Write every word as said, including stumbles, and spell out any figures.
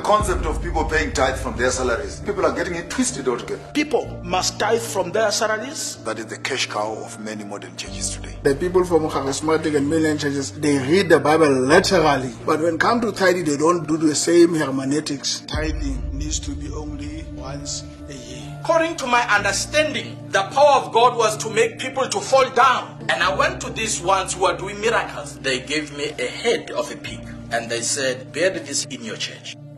concept of people paying tithe from their salaries. People are getting it twisted altogether. People must tithe from their salaries. That is the cash cow of many modern churches today. The people from charismatic and mainline churches, they read the Bible literally. But when it comes to tithing, they don't do the same hermeneutics. Tithing needs to be only once a year. According to my understanding, the power of God was to make people to fall down. And I went to these ones who are doing miracles. They gave me a head of a pig. And they said, bury this in your church.